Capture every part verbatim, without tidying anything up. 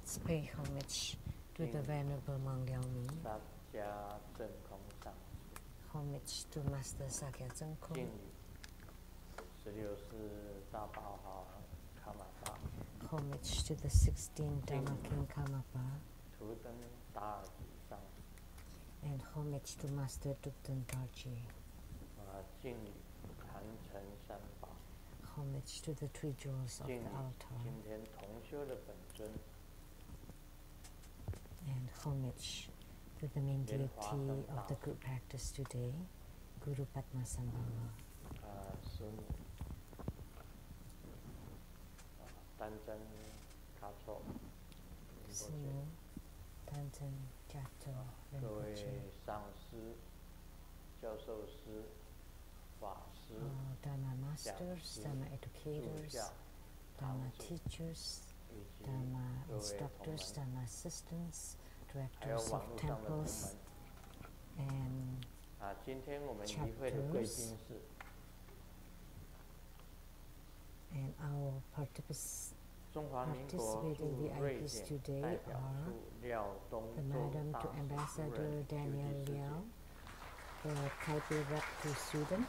Let's pay homage to the Venerable Monk Liao Mi. Homage to Master Sakya Zengkong. Homage to the sixteenth Dharma King Karmapa. And homage to Master Dukten Darji. Homage to the three jewels of the altar. And homage to the main deity of the good practice today, Guru Padmasambhava. Sunu Tanten Jato Rinpoche. Oh, Dharma masters, Dharma educators, Dharma teachers, Dharma instructors, Dharma assistants, directors of temples, and chapters. And our particip participating V I Ps today are the Madam to Ambassador Daniel Liao, the Taipei rep to Sweden,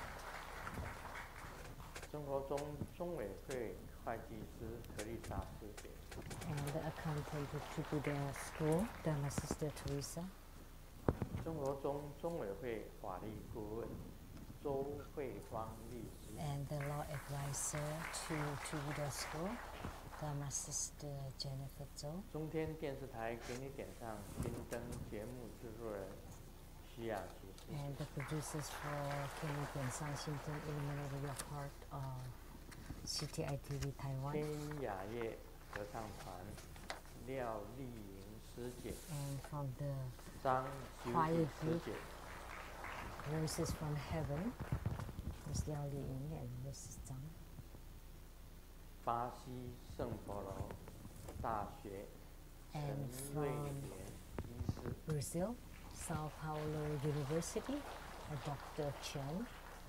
and the accountant to Buddha School, Dharma Sister Teresa, and the law advisor to, to Buddha School, Dharma Sister Jennifer Zhou. And the producers for Kenny Piansang Xinten Illuminating Your Heart of C T I T V Taiwan. And from the choir group, Roses from Heaven, Miss Liao Li-Ying and Missus Zhang. And from Brazil, Sao Paulo University, a Doctor Chen.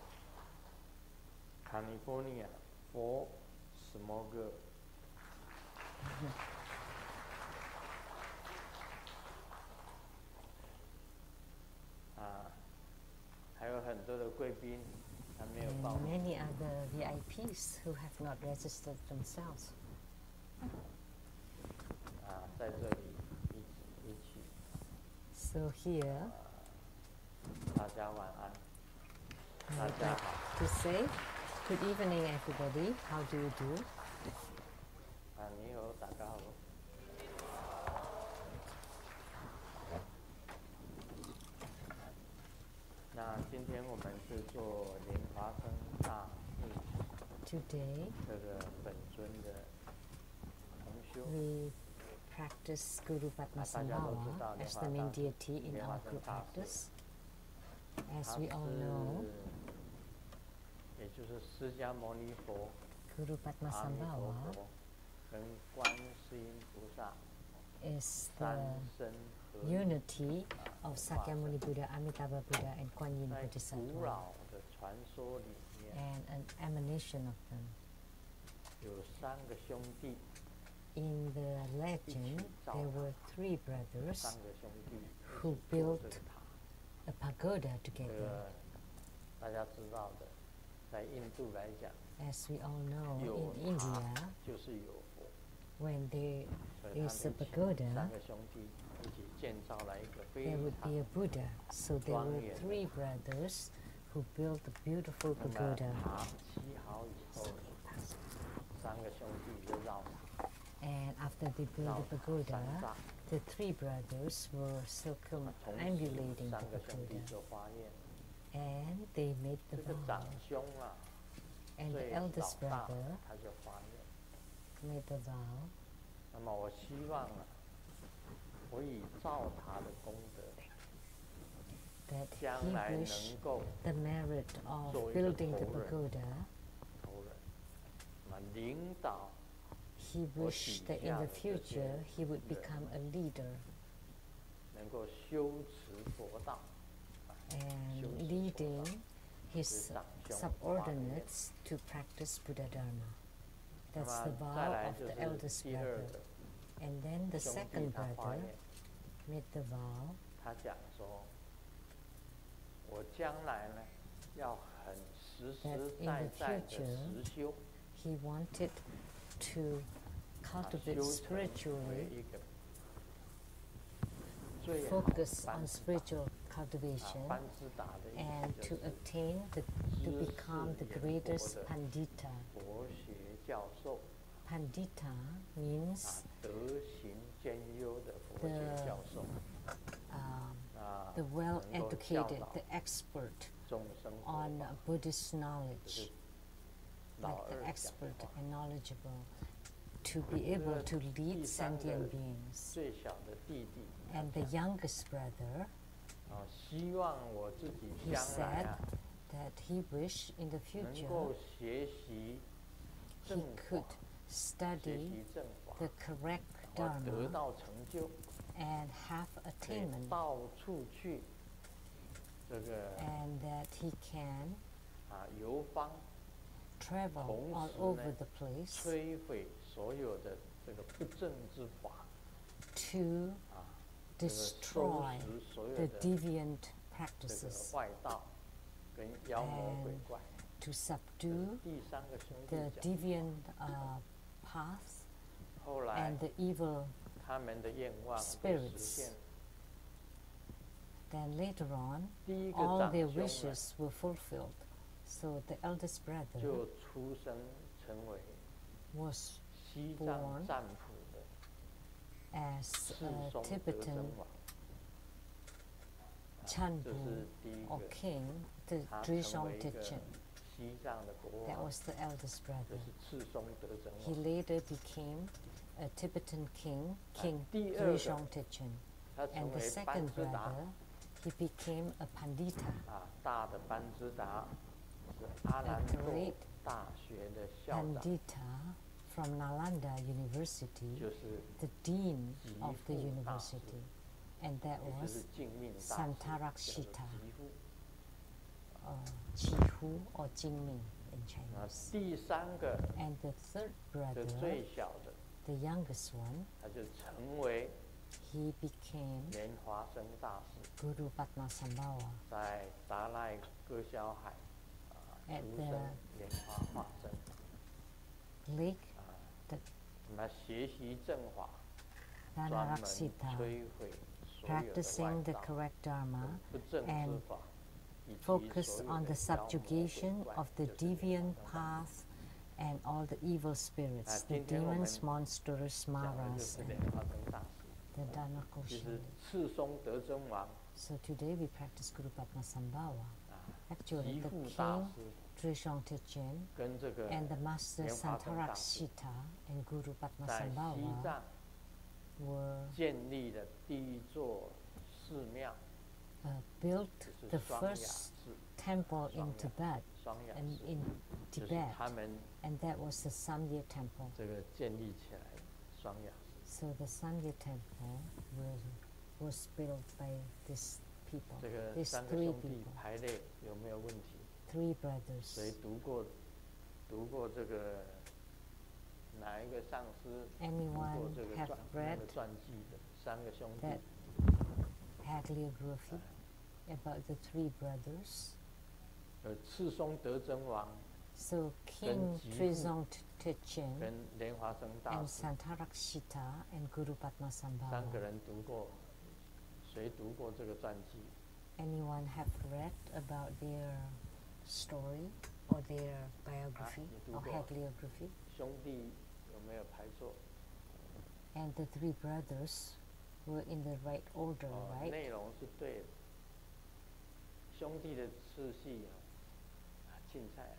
California for small girl. And many other V I Ps who have not registered themselves. So here, I would like to say, good evening everybody, how do you do? Today, we practice Guru Padmasambhava as the main deity in our group practice. As we all know, Guru Padmasambhava is the unity of Sakyamuni Buddha, Amitabha Buddha, and Kuan Yin Bodhisattva, and an emanation of them. In the legend, there were three brothers who built a pagoda together. As we all know, in India, when there is a pagoda, there would be a Buddha. So there were three brothers who built a beautiful pagoda. And after they built the pagoda, the three brothers were circumambulating the pagoda. And they made the vow. And the eldest brother made the vow that he wished the merit of building the pagoda, he wished that in the future he would become a leader and leading his subordinates to practice Buddha Dharma. That's the vow of the eldest brother. And then the 兄弟 second 他发 brother 愿， made the vow 他讲说，我将来呢，要很实 that 实 in 在 the 在的 future 实修， he wanted to 啊， cultivate 修成为 spiritually, 一个最好 focus 班 on 智达 spiritual 啊 cultivation, 班智达的意 and 思就 to 是 attain the, to 知 become 识 the 渊博 greatest 的 Pandita. 佛学教授 Pandita 啊 means 德行兼优的佛 the 学教授 um, 啊 the 能够 well-educated, 教导 the expert 众生佛 on 法， Buddhist 这 knowledge, 是老 like 二 the 讲的 expert 话。 and knowledgeable, to be 这 able 个 to 第 lead 三个 sentient beings. 最小的弟弟，他 And the 讲 youngest brother, 啊，希望我自己 he 将来 said 啊， that he wished in the 能 future 够学习 he 正 could 法，学 study 习正法， the correct 我得 Dharma 到成就， and have 可以 attainment, 到处去这个 and that he can 啊游方， travel 同 all 时 over 呢 the place 摧毁所有的这个不正之法 to 啊，这个收 destroy 拾所有 the 的 deviant 这个 practices, 外道跟妖魔鬼 and 怪。 to 这是 subdue 第三个兄弟 the 讲， deviant uh, paths 后来 and the evil. 他们的愿望被实 spirits. 现。 Then later on, 第一个 all 长 their 兄呢， wishes were fulfilled. So the eldest brother 就出生成为 was 西藏 born 占卜的 as 赤 a 松德 Tibetan 真王。啊 Chanbu 这是第一 or 个， king, the 他成 Drishong 为一个 Techen. 西藏的国 That 王， was the eldest 这 brother. 是赤松德真 He 王。 later became a Tibetan king, King 第二个， Drishong Techen. 他成 And the 为班 second 智达 brother, he became a Pandita, 啊，大的班智达是阿 a 兰多 great 大学的校长， Pandita from Nalanda University, 就是 the dean 吉 of the 富大师， university, and that 也就是 was 净命大师，叫做 Santarakshita, 吉富。 uh, Jihu or Jingming in 那 Chinese. 第三个， And the third 就 brother, 最小的， the youngest one, 他就成为 he became 莲华生大师， Guru Padmasambhava 在达赖戈肖海啊 At 出 the 生莲花化身 Lake 啊， the 那学习正法，专门 Dhanaraksita, 摧毁所有的 practicing 外 the 道 correct Dharma, 不正之 and 法，以及 focus 所有 on 的 the 妖魔鬼 subjugation 怪 of the 就是莲 deviant 花生大师 path and all the evil spirits, Ah, the 今天我们 demons, monsters, 讲的就 maras, 是 and 莲花生大师。 the 其 Dhanakosha. 实赤松德真王 So today we practice Guru Padmasambhava. 啊， Actually, 吉 the 富大 king 师 Drishong Techen 跟这个 and the master 莲花生大师 Santarakshita and Guru 在西 Padmasambhava 藏 were 建立了第一座寺庙， uh, built 就 the 是双雅 first 寺。 temple in 双雅 Tibet 双雅 and 寺 in 就是 Tibet, 他们 and that was the Samye temple. 这个建立起来的双雅寺。 So the Samye temple was, was built by these people, 这个 these 三个 three 兄弟 people, 排列有没有问题？ three 谁 brothers. 读过读过这个哪一个上师读 Anyone 过这个 have 传那 read 个传记的三个兄弟 that hagiography about the three brothers? 呃，赤松德真王 So King 跟吉富 Trizong Techen 跟莲华生大 and 师 Santarakshita and Guru 三个 Padmasambhava. 人读过，谁读过这个传记？ Anyone have read about their story or their biography Ah, you or do go. hagiography? 兄弟有没有排错？ And the three brothers were in the right order, 哦， right? 内容是对的。兄弟的次序啊，啊，竞赛。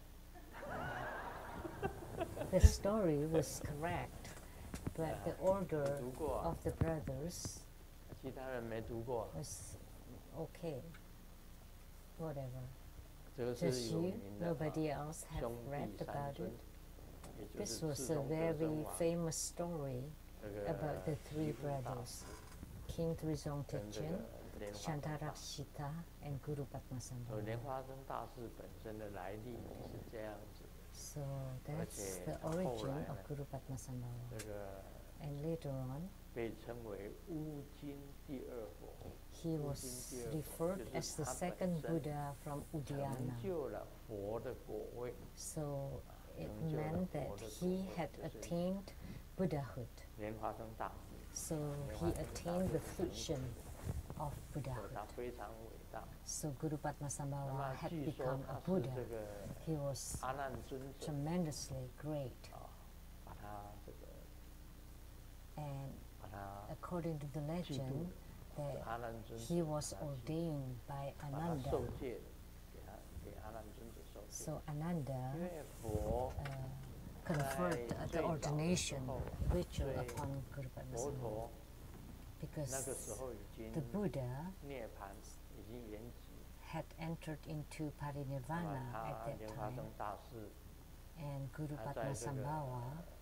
The story was correct, but the order 读过啊， of the brothers 其他人没读过。 was okay. Whatever. 这个 Just 是有 you, 名的啊 nobody else have 兄 read 弟三 about 尊 it. 也就 This 是 was 赤 a 松德真 very 王 famous story 这个 about the 吉 three 富大 brothers, 师 King Trizong 跟这 Techen, 个莲花生大师。 Santarakshita, and Guru 所以莲 Padmasambhava. 花生大师本身的来历是这样子的。 So that's Okay, the 后 origin 来 of 呢， Guru Padmasambhava. 这个 And later on, 被称为乌金第二佛。 he was referred as the second Buddha from Udayana. 成就了佛的果位。 So it meant that he had attained Buddhahood. 莲花生大师。 So he attained the fruition of Buddhahood. 他非常伟大。 So Guru Padmasambhava 那 had 据说 become 他 a 是 Buddha. 这个 He was 阿难尊者 tremendously great. 啊，把他这个 And 把他 according to the 嫉妒 legend, 的 that 阿难尊者 he was 把他嫉妒 ordained by 把他 Ananda. 受戒，给他给阿难尊者受戒。 So Ananda 因为佛 uh, conferred the, the ordination ritual upon Guru 佛 Padmasambhava 陀 because 那个时候已经 the Buddha 涅槃，已经圆寂。 had entered into 那 parinirvana 么 at 他 that 莲花 time, 生大师 and Guru 他在这个 Padmasambhava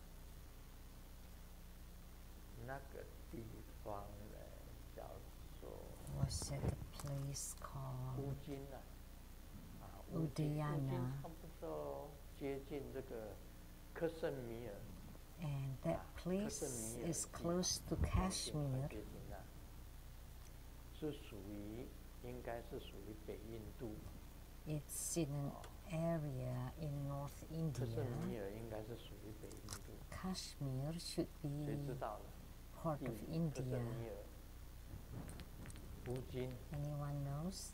那个地方呢，叫做 was at a place 乌 called 金啊，啊，乌金，乌金 Udayana, 差不多接近这个克什米尔， and that 克 place 什米尔 is 地 close to 方 Kashmir, 接近那，是属于应该是属于北印度， it's in an area in North 克什 India. 米尔应该是属于北印度， Kashmir should 谁 be 知道呢？ part 地 of 理克什 India. 米尔，乌金 Anyone knows?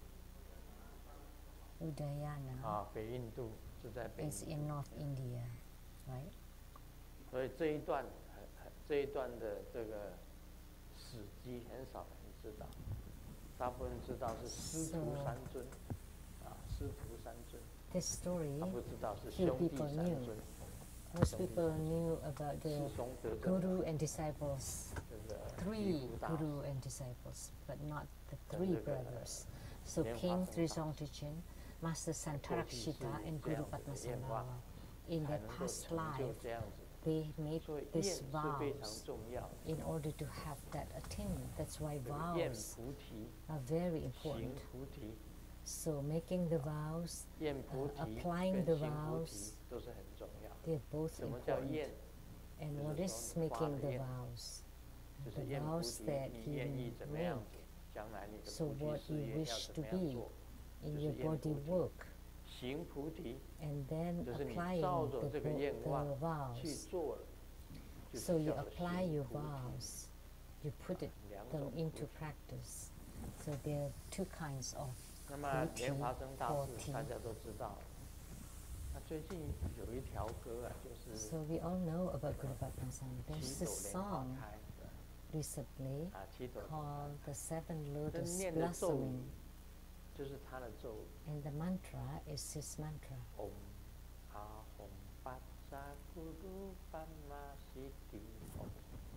Udayana 啊，北印度是在北 is 印 in 度。 North India, right? 所以这一段很很这一段的这个史迹很少人知道，大部分知道是师徒三尊，啊，师徒三尊， This story, 他不知道是 few 兄弟 people 三 knew. 尊。 Most people knew about 世 the 宗得正 Guru and disciples, 这个 three 毗卢大 Guru and disciples, but not the 跟 three 这个 brothers. So 莲花 King 生大 Trisongtachin, Master Santarakshita, and 这 Guru 样子的愿望 Padmasambhava, in 才 their 能够 past 成就 life, 这样子。 they made 所以愿 these 是非常 vows 重要的。 in order to have that attainment. That's why 这个愿 vows 菩提， are very 行 important. 菩提， So making the vows, 愿菩 uh, 提 applying 跟 the 行菩 vows, 提都是很重要。 they're both 什么叫 important. 愿？ And 就是 what 说 is 你发 making 的 the 愿， vows? 就 The 是愿菩 vows 提， that 你 you 愿意怎么样 make 子，将来你的 So 菩提 what 事 you 业要 wish 怎 to 么样 be 做？ in 就是 your 愿 body 菩提。 work, 行菩提， and then 就是你 applying 照 the, 着这个 vo- 愿望 the 去 vows. 做了，就 So 是 you 叫做 apply 行 your 菩提。 vows, you put it 两 them 种菩 into 提。 practice. So there are two kinds of 那么莲花生大菩师提大家都知道，那最近有一条歌啊，就是 So we all know about Guru Padmasambhava. 七 There's 朵 this 莲花 song 开的 recently 啊，七朵莲花 called The Seven 这 Lotus 念的咒 Blossoming, 语就是他的咒语。 and the mantra is his mantra. Om Ahom Patsa Guru Pama Siddhi Om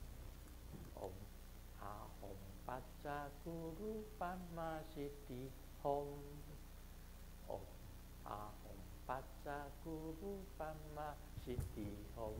Om Ahom Patsa Guru Pama Siddhi Om Om Ahom Patsa Guru Pama Siddhi Om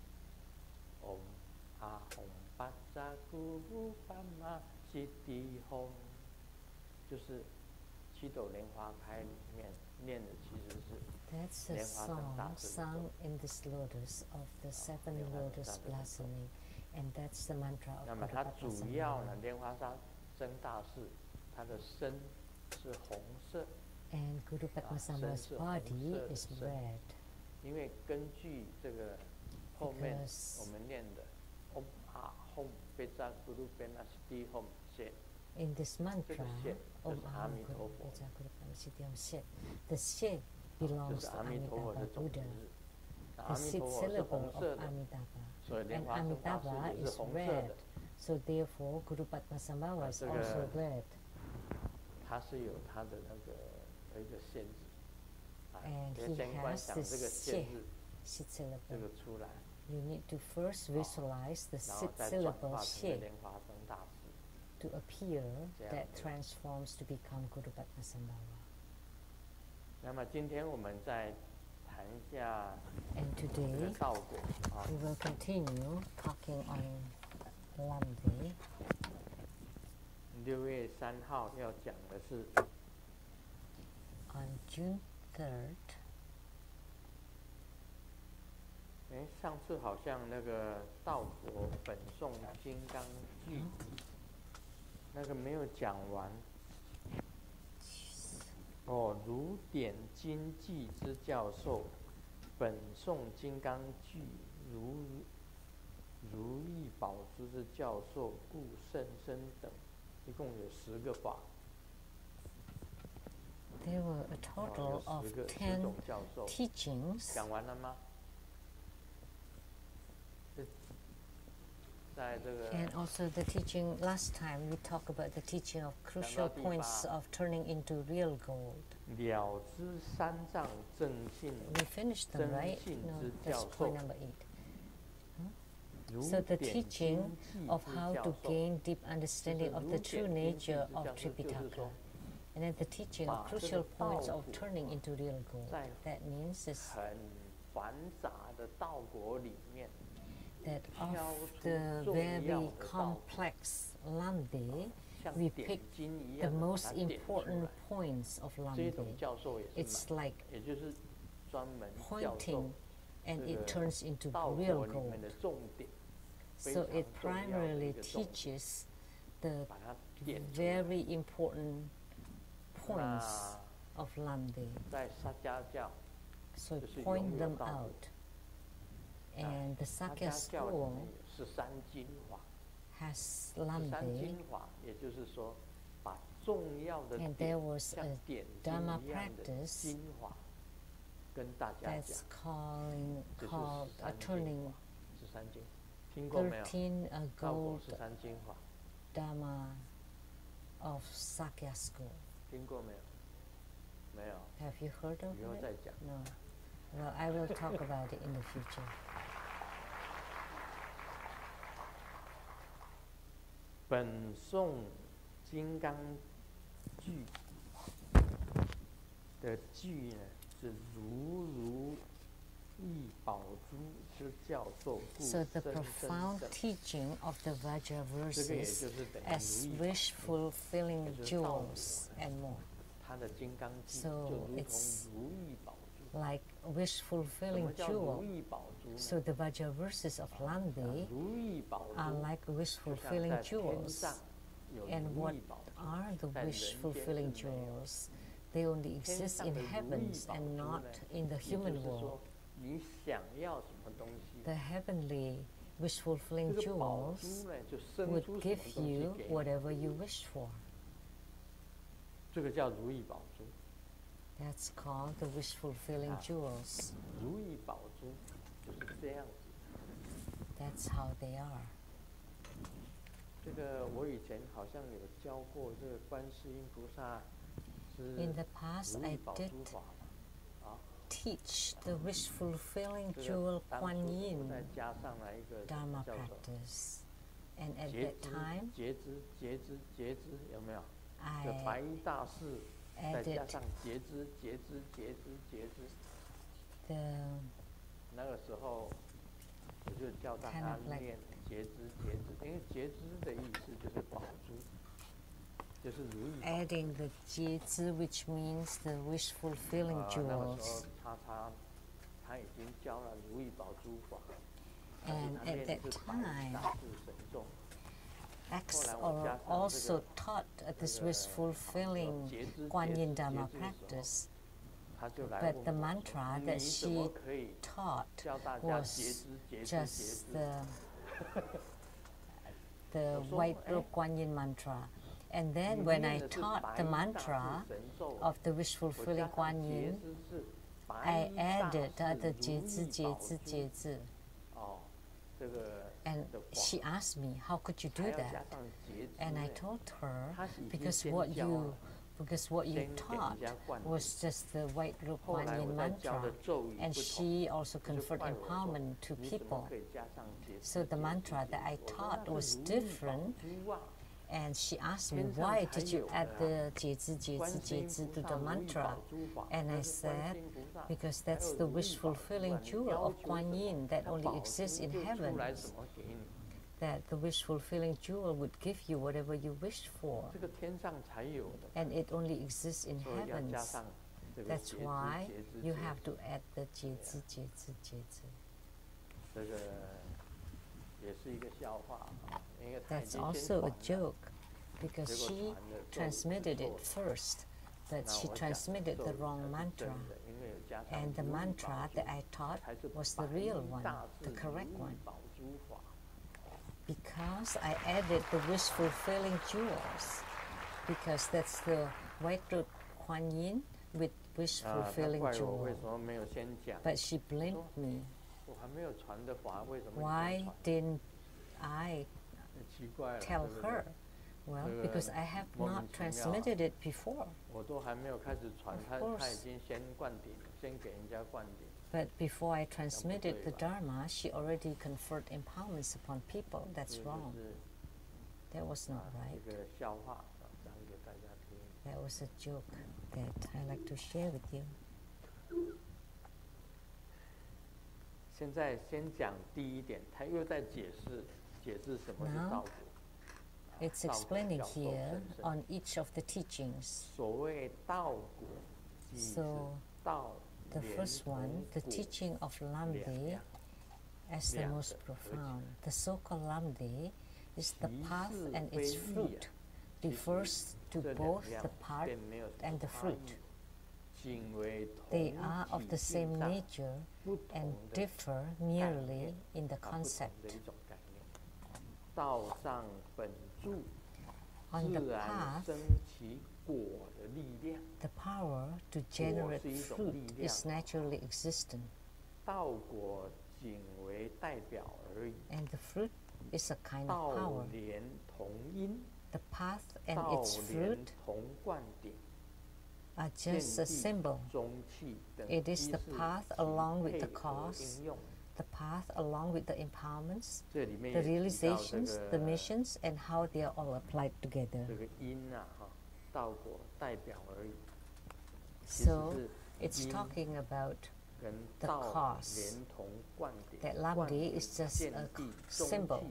Om Ahom Patsa Guru Pama Siddhi Om 就是七朵莲花开里面念的其实是 That's a song sung in this lotus of the seven lotus blossoming, and that's the mantra of 那么 Guru 它主要呢， Padmasambhava. 莲花生大士，它的身是红色， And Guru Padmasambhava's body is red. 因为根据这个后面 Because 我们念的 Om Ahom Patsa Guru Pama Siddhi Om 写 in this mantra, Om Aham Guru Guru Patsa Guru Pama Siddhi Om Shet, the Shet belongs to Amitabha Buddha, the Sit syllable of Amitabha, 所以莲 and 花生大 Amitabha 士也是 is 红色 red. 的， So therefore, Guru Padmasambhava is 这个 also red. 它是有它的那个有一个限制，啊， And 别 he 先观 has 想 this 这个限 Shet, 制， Sit 这 syllable. 个出来， You need to first visualize the 然后 Sit 再转 syllable 化成 Shet 莲花生大士。 to appear 这样 that 子。 transforms to become Guru Padmasambhava. 那么今天我们再谈一下 And 这个 today 道果啊。 we will continue talking on Lamdre. 六月三号要讲的是 On June third, 哎， 哎，上次好像那个道果本颂金刚句，那个没有讲完。哦，如点经济之教授，本颂金刚句，如如意宝珠之教授，故甚深等，一共有十个法。 There were a total of ten teachings. 讲完了吗？ And also the teaching, last time we talked about the teaching of crucial points of turning into real gold. 了知三藏正性 We finished them, right? No, that's point number eight. Huh? So the teaching of how to gain deep understanding of the true nature of Tripitaka. And then the teaching of crucial points of turning into real gold. That means it's that of the very complex Lamdre, we pick the most important points of Lamdre. It's like pointing and it turns into real gold. So it primarily teaches the very important points of Lamdre. So point them out. And the Sakya school has Lamdre, and there was a Dharma practice that's calling, called a turning thirteen uh, gold Dharma of Sakya school. Have you heard of it? No. Well, I will talk about it in the future. 本颂金刚句的句呢，是如如意宝珠之教授。 So the profound teaching of the Vajra verses as wish-fulfilling jewels and more. 它的金刚句就 So 如 it's 同如意宝珠。 like wish-fulfilling jewel. So the Vajra verses of Lamdre are like wish-fulfilling jewels. And what are the wish-fulfilling jewels? They only exist in heavens and not in the human world. The heavenly wish-fulfilling jewels would give you whatever you wish for. 这个叫如意宝珠。 That's called the wish-fulfilling jewels. 如意宝珠就是这样子。 That's how they are. 这个我以前好像有教过，这个观世音菩萨是 In the past, I did teach the wish-fulfilling jewel Kuan Yin Dharma practice. And at that time, 觉知、觉知、觉知，有没有？ I 这白衣大士，再 added 加上觉知、觉知、觉知、觉知。 the 那个时候，我就教大 kind 家 of like 念觉知、觉知，因为觉知的意思就是宝珠，就是如意宝珠。 adding the jizi, which means the wish-fulfilling 啊，那个时候 jewels. 他他他已经教了如意宝珠法， And 他 at 念的 that 是白衣 time, 大士神咒。 X or also taught this wish-fulfilling Kuan Yin Dharma practice. But the mantra that she taught was just the, the white robe Kuan Yin mantra. And then when I taught the mantra of the wish-fulfilling Kuan Yin, I added the jizi, jizi, jizi. And she asked me, how could you do that? And I told her, because what you, because what you taught was just the white robe Kuan Yin mantra, and she also conferred empowerment to people. So the mantra that I taught was different, and she asked me, why did you add the jizi, jizi, jizi to the mantra? And I said, because that's the wish-fulfilling jewel of Kuan Yin that only exists in heaven. That the wish-fulfilling jewel would give you whatever you wished for. And it only exists in heavens. That's why you have to add the jizi, jizi, jizi. That's also a joke, because she transmitted it first, but she transmitted the wrong mantra. And the mantra that I taught was the real one, the correct one. Because I added the wish-fulfilling jewels, because that's the white root Kuan Yin with wish-fulfilling jewel. But she blamed me. Why didn't I tell her? Well, because I have not transmitted it before. Of course. But before I transmitted the Dharma, she already conferred empowerments upon people. That's wrong. That was not right. That was a joke that I like to share with you. Now, it's explaining here on each of the teachings. So, the first one, the teaching of Lamdre, as the most profound. The so-called Lamdre is the path and its fruit, refers to both the part and the fruit. They are of the same nature and differ merely in the concept. On the path, the power to generate fruit is naturally existent, and the fruit is a kind of power. The path and its fruit are just a symbol. It is the path along with the cause, the path along with the empowerments, the realizations, the missions, and how they are all applied together. So, it's talking about the cause. That Lamdre is just a symbol.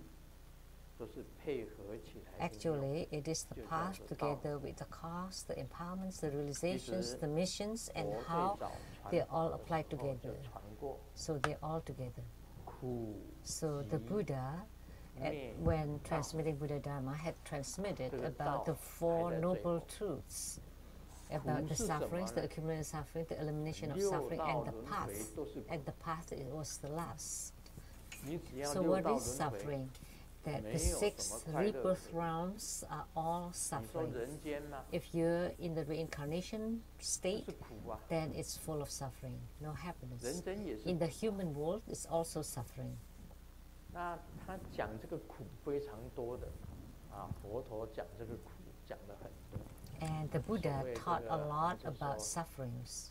Actually, it is the path together with the cause, the empowerments, the realizations, the missions, and how they all apply together. So they're all together. So the Buddha, at, when transmitting Buddha Dharma, had transmitted about the Four Noble Truths, about the sufferings, the accumulated suffering, the elimination of suffering, and the path. And the path it was the last. So what is suffering? That the six rebirth realms are all suffering. If you're in the reincarnation state, then it's full of suffering, no happiness. In the human world, it's also suffering. And the Buddha taught a lot about sufferings.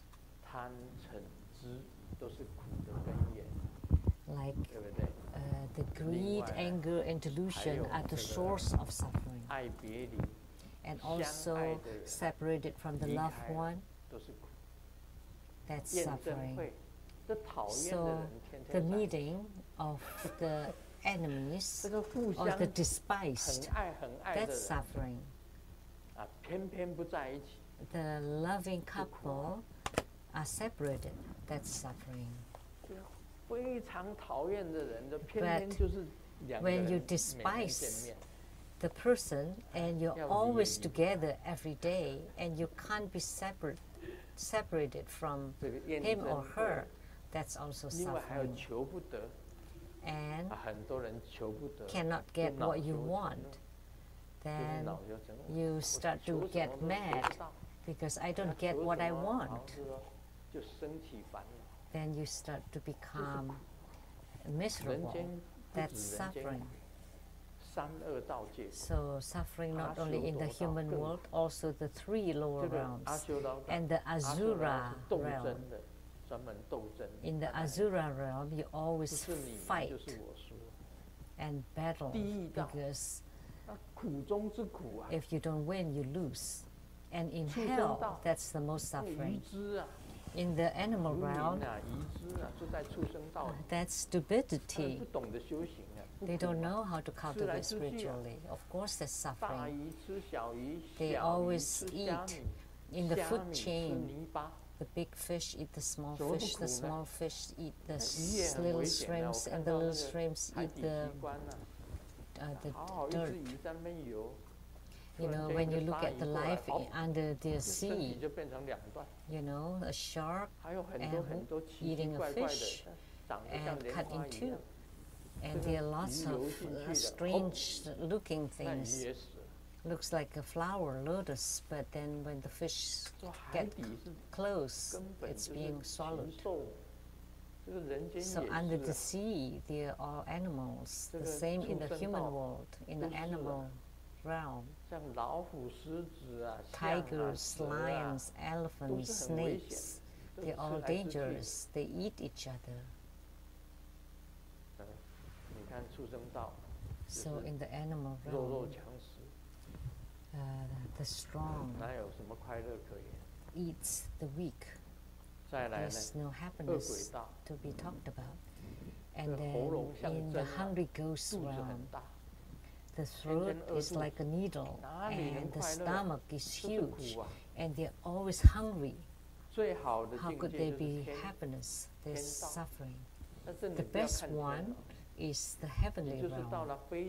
Like uh, the greed, anger, and delusion are the source of suffering. And also separated from the loved one, that's suffering. So the meeting of the enemies or the despised, that's suffering. The loving couple are separated, that's suffering. But when you despise the person and you're always together every day and you can't be separate, separated from him or her, that's also suffering. And cannot get what you want, then you start to get mad because I don't get what I want. Then you start to become miserable. That's suffering. So suffering not only in the human world, also the three lower realms and the Asura realm. In the Asura realm, you always fight and battle because if you don't win, you lose. And in hell, that's the most suffering. In the animal realm, that's stupidity. They don't know how to cultivate spiritually. Of course, that's suffering. They always eat in the food chain The big fish eat the small fish, the small fish eat the s little shrimps, and the little shrimps eat the, uh, the dirt. You know, when you look at the life under the sea, you know, a shark and eating a fish and cut in two. And there are lots of uh, strange looking things. Looks like a flower, lotus, but then when the fish get close, it's being swallowed. So under the sea, there are animals, the same in the human world, in the animal realm. Tigers, lions, elephants, snakes, they're all dangerous. They eat each other. So in the animal realm, uh, the strong eats the weak. There's no happiness to be talked about. And then in the hungry ghost realm, the throat is like a needle, and the stomach is huge, and they're always hungry. How could there be happiness? There's suffering. The best one is the heavenly realm.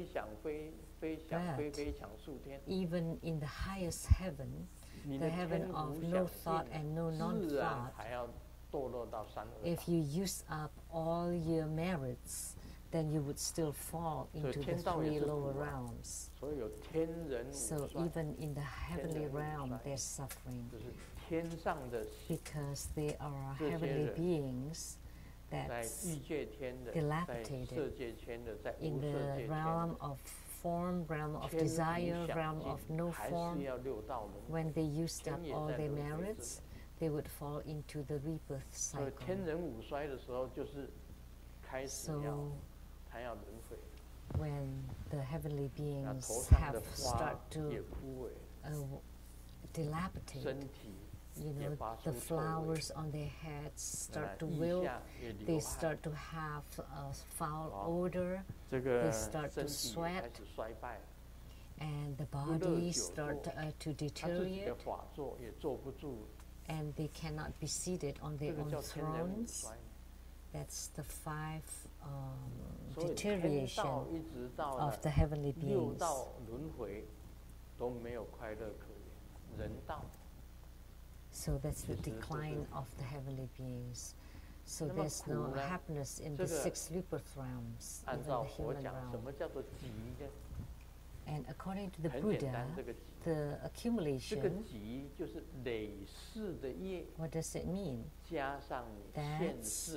But even in the highest heaven, the heaven of no thought and no non-thought, if you use up all your merits, then you would still fall into the three lower realms. So even in the heavenly realm, there's suffering, because there are heavenly beings that's dilapidated in the realm of form, realm of desire, realm of no form. When they used up all their merits, they would fall into the rebirth cycle. So when the heavenly beings have started to uh, dilapidate, you know, the flowers on their heads start to wilt, they start to have a foul odor, they start to sweat, and the body start uh, to deteriorate, and they cannot be seated on their own thrones. That's the five um, deterioration of the heavenly beings. So that's the decline of the heavenly beings. So there's no happiness in the six rebirth realms, even the human realm. And according to the Buddha, the accumulation, what does it mean? That's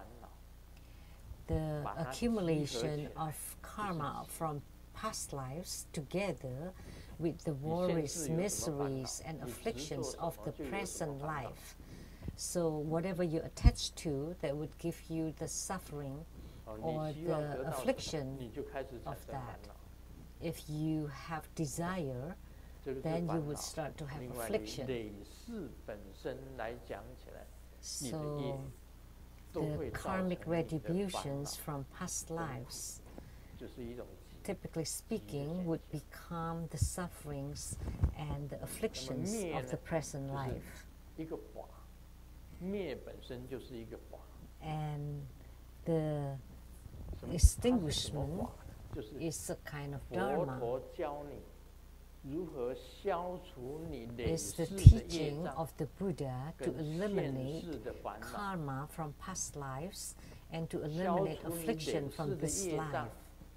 the accumulation of karma from past lives together with the worries, miseries, and afflictions of the present life. So whatever you attach to, that would give you the suffering or the affliction of that. If you have desire, then you would start to have affliction. So the karmic retributions from past lives, typically speaking, would become the sufferings and the afflictions of the present life. And the extinguishment is a kind of dharma. It's the teaching of the Buddha to eliminate karma from past lives and to eliminate affliction from this life.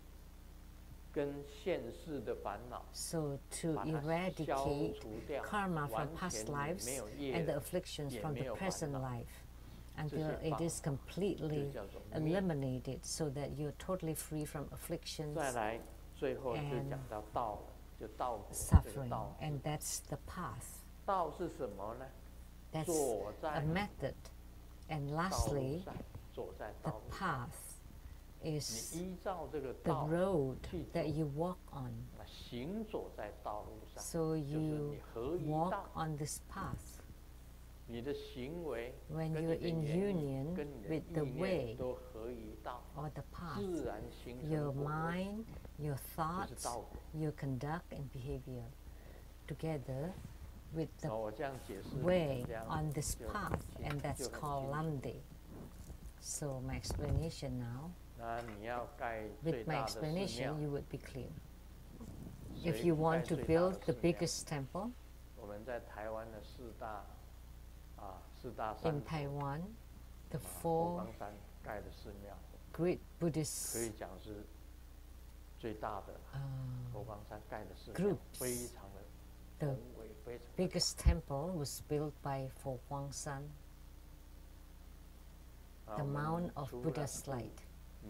So to eradicate karma from past lives and the afflictions from the present life until it is completely eliminated, so that you're totally free from afflictions and suffering. And that's the path. That's a method. And lastly, the path is the road that you walk on. So you walk on this path. When you're in union with the way or the path, your mind, your thoughts, your conduct and behavior together with the way on this path, and that's called Lamdre. So my explanation now, with my explanation you would be clear. If you want to build the biggest temple in Taiwan, the four great Buddhist uh, groups, the biggest temple was built by Fo Guang Shan, the Mount of Buddha's Light.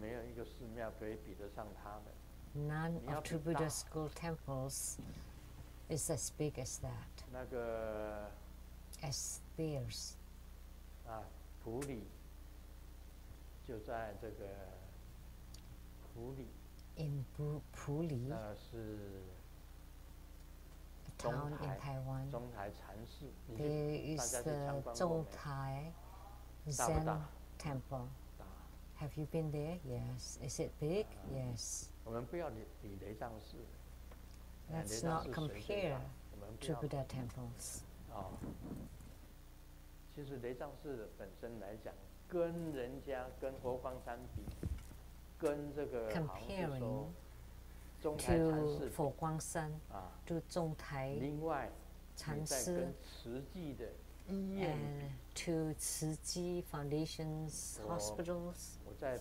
None of the Buddha's school temples is as big as that, as theirs. In Puli, a town in Taiwan, there is the Zhongtai Zen Temple. Have you been there? Yes. Is it big? Yes. Let's not compare to Buddha temples. Comparing to Fo Guang Shan, to Zhongtai Chan Si, and to Tzu Chi Foundation's hospitals.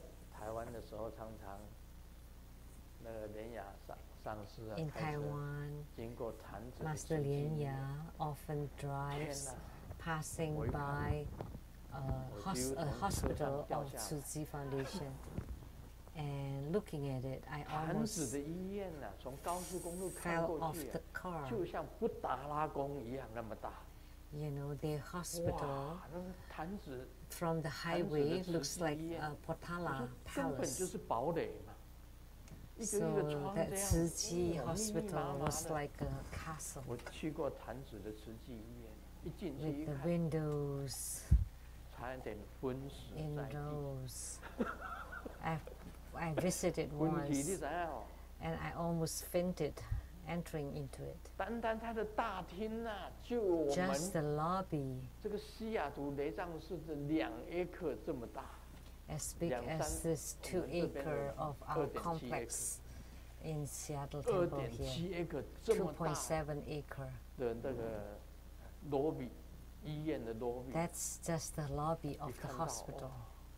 In Taiwan, Master Lian Ya often drives passing by a, hos a hospital of Tzu Chi Foundation, and looking at it, I almost fell off the car. You know, the hospial from the highway looks like a Potala Palace. So that Tzu Chi hospital was like a castle with the windows indoors. I, I visited once and I almost fainted entering into it. Just the lobby, as big as this two acre of our complex in Seattle Temple here, two point seven acre. That's just the lobby of the hospital.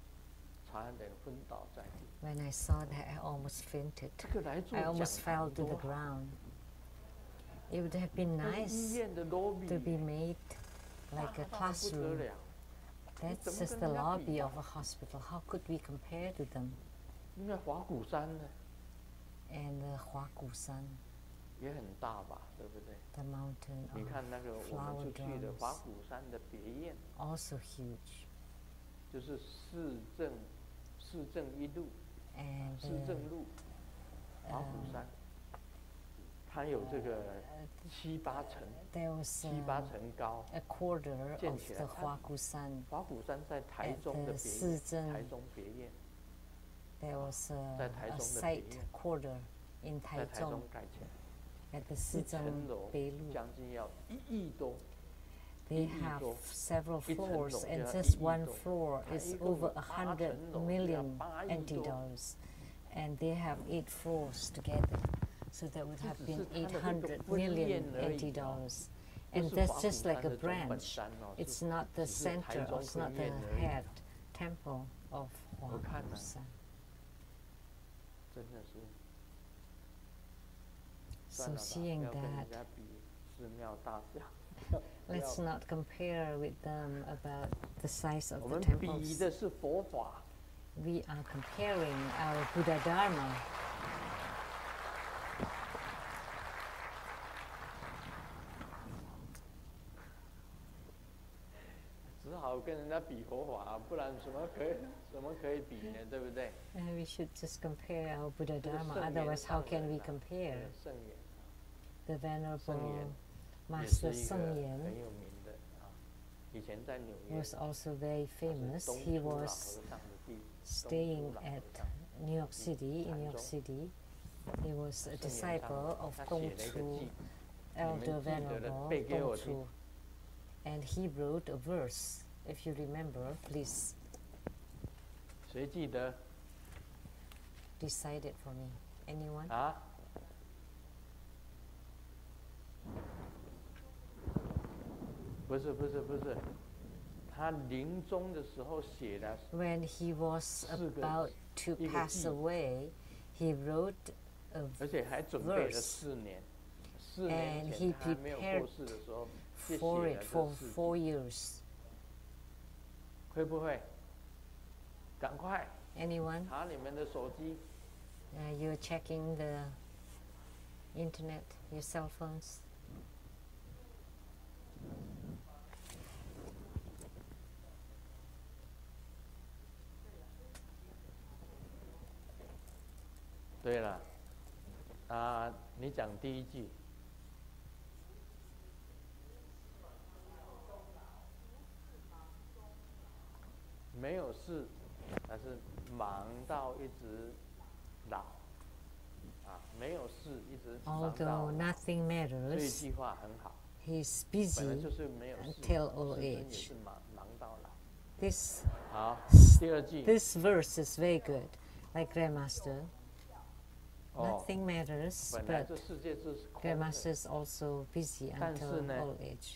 When I saw that, I almost fainted. I almost fell to the ground. It would have been nice to be made like a classroom. That's just the lobby of a hospital. How could we compare to them? And the Huagu Shan, the mountain of flower drums, also huge. And the, uh, there was uh, a quarter of the Huagu Shan at the Shizhen. There was a, a site quarter in Taichung at the Shizhen Beilu. They have several floors, and just one floor is over a hundred million N T dollars, and they have eight floors together, so that would have been eight hundred million N T dollars. And that's just like a branch. It's not the center, or it's not the head temple of Huagu Shan. So seeing that, let's not compare with them about the size of the temples. We are comparing our Buddha Dharma. And we should just compare our Buddha Dharma, otherwise how can we compare? The Venerable Master Sheng-Yen was also very famous. He was staying at New York City, in New York City. He was a disciple of Gongchu, Elder Venerable Tongtzu, and he wrote a verse. If you remember, please 谁记得 decide it for me. Anyone? 啊？不是不是不是，他临终的时候写的。 When he was about to pass away, he wrote a 而且还准备了四年，四年前他还没有过世的时候，就写 for 了 it 这 for 四 four 句。 years. 会不会？赶快 Anyone? 查你们的手机。 Uh, you're checking the internet, your cell phones. 对了，啊，你讲第一句。没有事，但是忙到一直老，啊，没有事一直忙到 Although 老。 nothing 这一 matters, 句话很好， he's 本来 busy 就是没有事， until old 世尊也 age. 是忙忙到老。 This 好，第二句。 this verse is very good, like Grandmaster. 哦， Nothing matters, 本来 but 这世界是空 Grandmaster 的， is also busy 但是 until 呢 old age.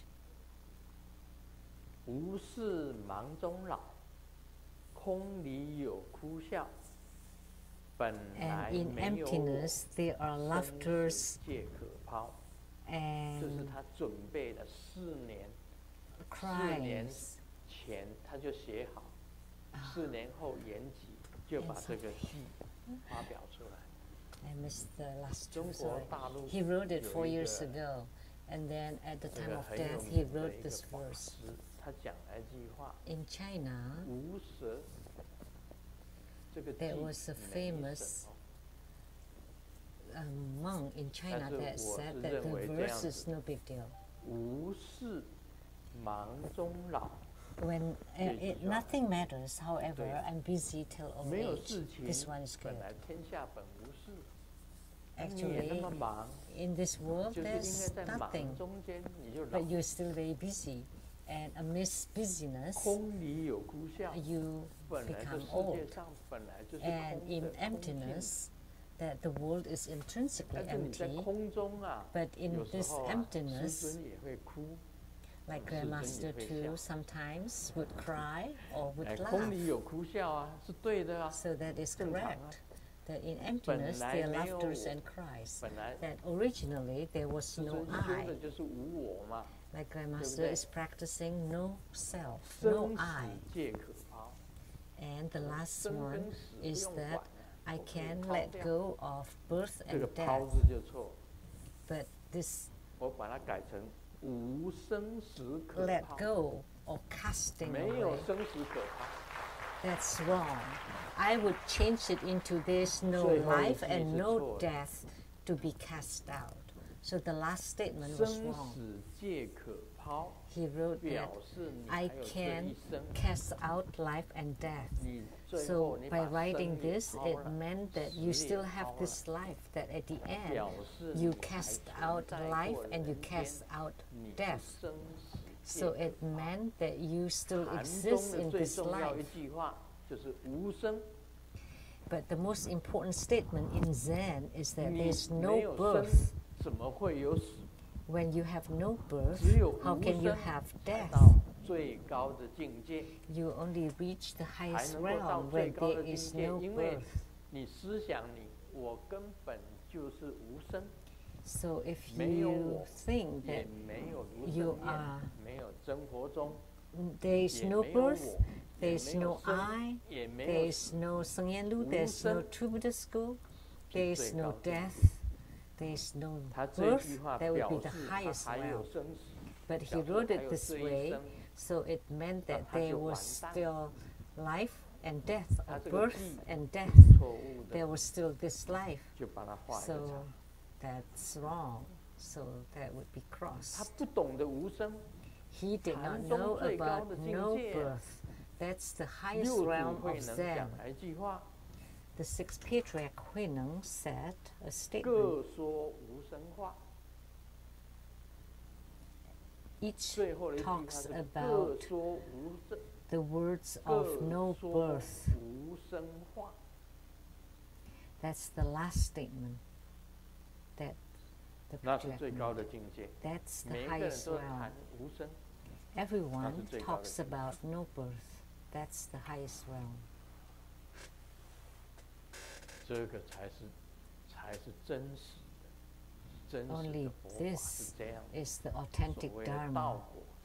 无事忙中老，空里有哭笑。本 And 来 in 没有我， emptiness, there are 生 laughters 死皆可抛。这是 and 他准备了四年，四年 cries. 前他就写好，四年后延集就把这个戏发表出来。 I missed the last two, 中国 sorry. 大陆 He wrote it 有 four 一 years 个 ago, and then at the 这 time 个 of 很有 death, he 名的 wrote 一个 this 法 verse. 师，他讲了一句话： In China, 无蛇。这个 there 记 was a 没 famous 什么 um, monk in China 但是 that 我 said 是 that 认 the 为这 verse 样 is 子， no big deal. 无事忙中老。 When uh, 这 it, 句话 nothing matters, however, 对。 I'm busy till old 没有 age. 事情 This one is 本 good. 来天下本无事，你也那 Actually, 么忙， in this world, 就是应该 there's 在 nothing, 忙中间你就老 but。you're still very busy. And amidst busyness, 空里有哭笑， you 本来这 become 世 old. 界上本来就是 And 空 in 的空境。 emptiness, that the world is intrinsically 但是你在 empty. 空中啊， But in 有时 this 候啊，师 emptiness, 尊也会哭。 like 世尊 Grandmaster 也会 too 笑。 sometimes would cry or 哎， would 空 laugh. 里有哭笑啊，是对的啊。 So that is 正常啊。 correct. That in emptiness 本来 there are 没有 laughters 我， and cries. 本来 That originally there was 师 no 尊修 I. 的就是无我嘛， Like 对不 Grandmaster 对？ is practicing no self, no 生 I. 死皆可抛。 And the last 生 one 跟死不 is 用 that 管啊， I 我可以 can 抛 let 掉。 go of birth 这个 and 抛 death. 字就错， But this 我把它改成无生死可 let 抛。 go or casting 没有 away, 生死可抛。 that's wrong. I would change it into there's no 最后一 life 句 and 是 no 错的。 death to be cast out. So the last statement was 生 wrong. 死皆可抛， He wrote that 表示你 I 还有这 can 一生。 cast out life and death. 你最 So 后你 by 把 writing 生也 this, 抛 it 了， meant that 死 you 也 still have 抛了， this life, that at the end 表示 you 你还 cast 存 out 在 life 过 and you 人间， cast out 你是 death. 生死 So 皆 it 可抛。 meant that you still 禅 exist 宗的 in 最 this 重要 life. 一句话就是无生， But the most important statement in Zen is that 你 there's 没 no 有生 birth. 怎么会有死？ When you have no birth, 只有 how 无 can you 生 have 才 death? 到最高的境界， You only reach the 才 highest 能够到 realm 最 when 高 there 的境 is 界。 no 因为 birth. 你思想你，我根本就是无生， So if 没有 you 我， think 也 that 没有如 you 生念 are， 没有真活中， there is 也 no 没有 birth, 我，也 there is 没有 no 生， I, 也没 there 有 is 死， no Sheng-Yen Lu, 无 there's no 生 True Buddhist school, 是 there 最 is 高 no 境 death, 界。 there is no 他这句 birth, 话 that would 表 be the 示他 highest 还有 realm. 生死， But 表 he 示 wrote 还 it 有 this 这一 way, 生。 so it meant 那 that 他 there 就 was 完蛋， still life and death, 他 or 这个 birth 记 and death. 错误 There 的， was still this life. 就把它画一个 So 叉。 that's wrong. So that would be 他 crossed. 不懂得无生， He did not 禅宗 know 最高 about 的境 no 界， birth. That's the highest 六祖 realm 慧 of 能 Zen. 讲了一句话： The sixth patriarch Hui Neng said a statement. 各说无生话。 each talks about the words of no birth. That's the last statement that the project made. That's the highest realm. Everyone talks about no birth. That's the highest realm. Only this is the authentic Dharma.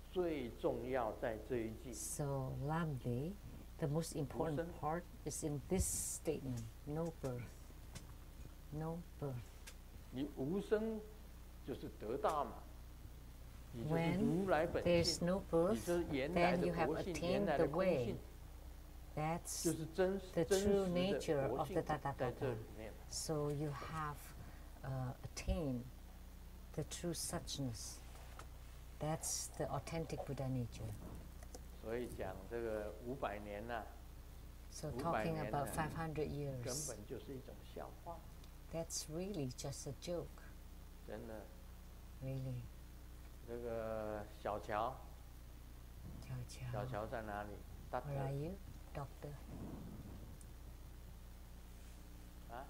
So, Lamdre, the most important part is in this statement: no birth. No birth. When there is no birth, then you have attained the way. That's the true nature of the Tathagata. So you have uh, attained the true suchness. That's the authentic Buddha nature. So talking about five hundred years, that's really just a joke. Really. 这个小乔，小乔在哪里 ？Where are you, doctor? 啊？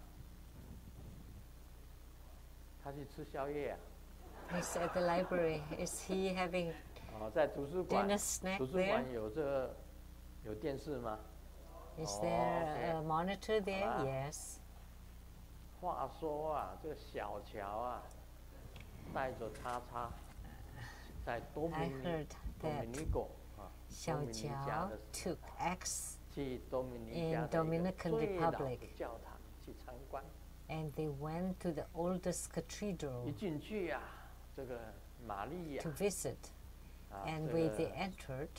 他去吃宵夜啊 ？He's at the library. Is he having 哦，在图书馆。 dinner snack 图书馆有这个有电视吗 ？Is there a monitor there? Yes. 话说啊，这个小乔啊，带着叉叉。 I heard that Xiao Jiao took X in Dominican Republic, and they went to the oldest cathedral to visit. And when they entered,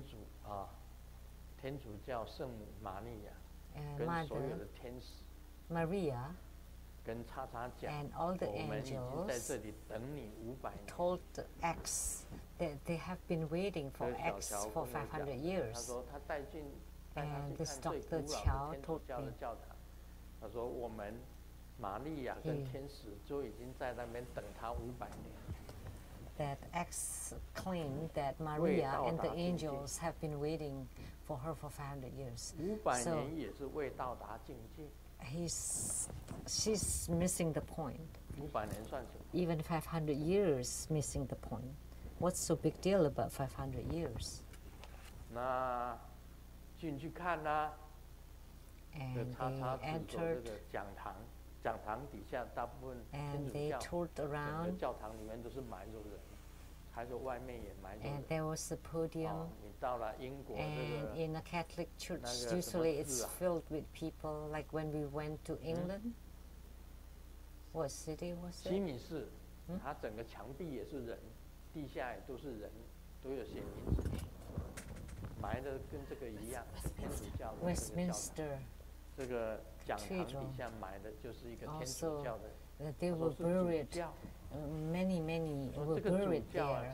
uh, Mother Maria and all the angels told X that they have been waiting for X for five hundred years. And this Doctor Chiao told me that X claimed that Maria and the angels have been waiting for her for five hundred years. So he's, she's missing the point. Even five hundred years missing the point. What's so big deal about five hundred years? And they entered, and they toured around, and there was a podium, and in a Catholic church usually it's filled with people, like when we went to England. What city was it? Hmm? Westminster Cathedral. Also, uh, they were buried. Uh, many, many were buried there.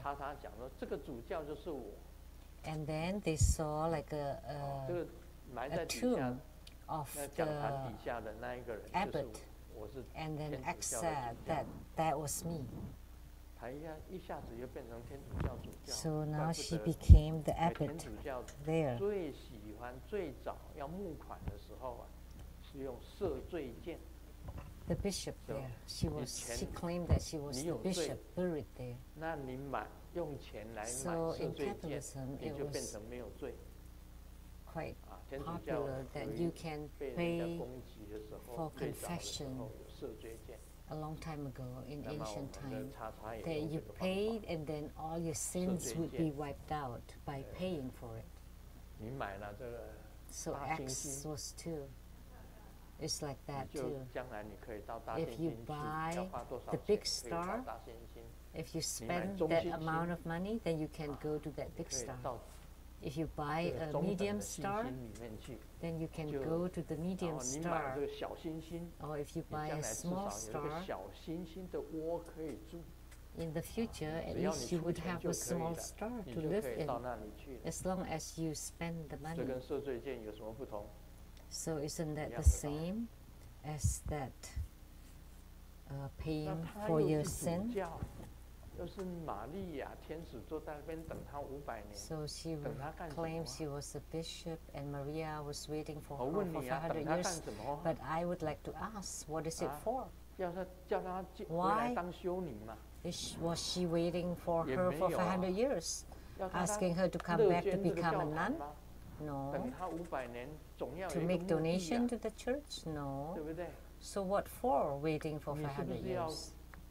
And then they saw like a, a, a tomb of the abbot. And then X said that that was me. So now she became the abbot there. The bishop there. She was. She claimed that she was the bishop buried there. So in Catholicism, it was quite popular that you can pay for confession. A long time ago, in ancient time, that you paid and then all your sins would be wiped out by paying for it. So X was too. It's like that too. If you buy the big star, if you spend that amount of money, then you can go to that big star. If you buy a medium star, then you can go to the medium star. Or if you buy a small star, in the future, at least you would have a small star to live in, as long as you spend the money. So isn't that the same as that uh, paying for your sin? So she claims she was a bishop and Maria was waiting for her for five hundred years. But I would like to ask, what is it for? Why is, was she waiting for her for five hundred years? Asking her to come back to become a nun? No. To make donation to the church? No. So what for waiting for five hundred years?